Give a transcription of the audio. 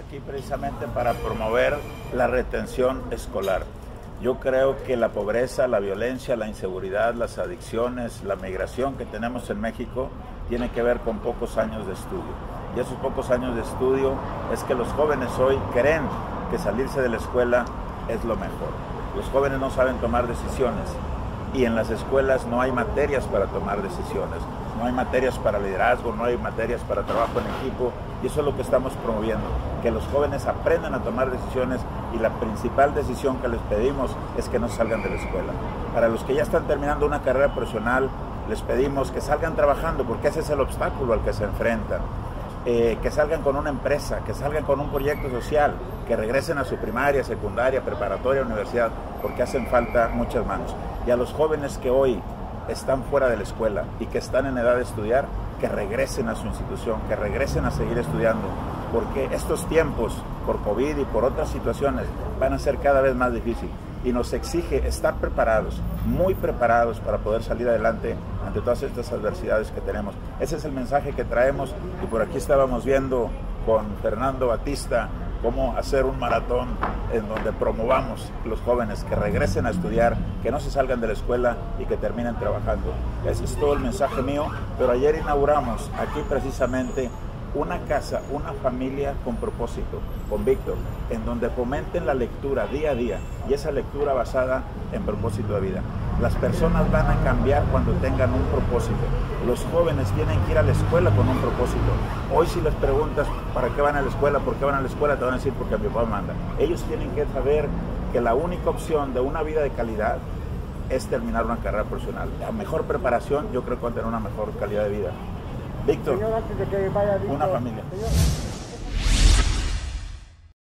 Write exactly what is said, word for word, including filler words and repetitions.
aquí precisamente para promover la retención escolar. Yo creo que la pobreza, la violencia, la inseguridad, las adicciones, la migración que tenemos en México tiene que ver con pocos años de estudio. Y esos pocos años de estudio es que los jóvenes hoy creen que salirse de la escuela es lo mejor. Los jóvenes no saben tomar decisiones y en las escuelas no hay materias para tomar decisiones, no hay materias para liderazgo, no hay materias para trabajo en equipo, y eso es lo que estamos promoviendo, que los jóvenes aprendan a tomar decisiones, y la principal decisión que les pedimos es que no salgan de la escuela. Para los que ya están terminando una carrera profesional, les pedimos que salgan trabajando, porque ese es el obstáculo al que se enfrentan. Eh, que salgan con una empresa, que salgan con un proyecto social, que regresen a su primaria, secundaria, preparatoria, universidad, porque hacen falta muchas manos. Y a los jóvenes que hoy están fuera de la escuela y que están en edad de estudiar, que regresen a su institución, que regresen a seguir estudiando, porque estos tiempos, por COVID y por otras situaciones, van a ser cada vez más difíciles. Y nos exige estar preparados, muy preparados para poder salir adelante ante todas estas adversidades que tenemos. Ese es el mensaje que traemos, y por aquí estábamos viendo con Fernando Batista cómo hacer un maratón en donde promovamos a los jóvenes que regresen a estudiar, que no se salgan de la escuela y que terminen trabajando. Ese es todo el mensaje mío, pero ayer inauguramos aquí precisamente una casa, una familia con propósito, con Víctor, en donde fomenten la lectura día a día, y esa lectura basada en propósito de vida. Las personas van a cambiar cuando tengan un propósito. Los jóvenes tienen que ir a la escuela con un propósito. Hoy si les preguntas para qué van a la escuela, por qué van a la escuela, te van a decir porque mi papá manda. Ellos tienen que saber que la única opción de una vida de calidad es terminar una carrera profesional. La mejor preparación, yo creo que va a tener una mejor calidad de vida. Víctor, Señor, antes de que vaya, Víctor, una familia. Señor.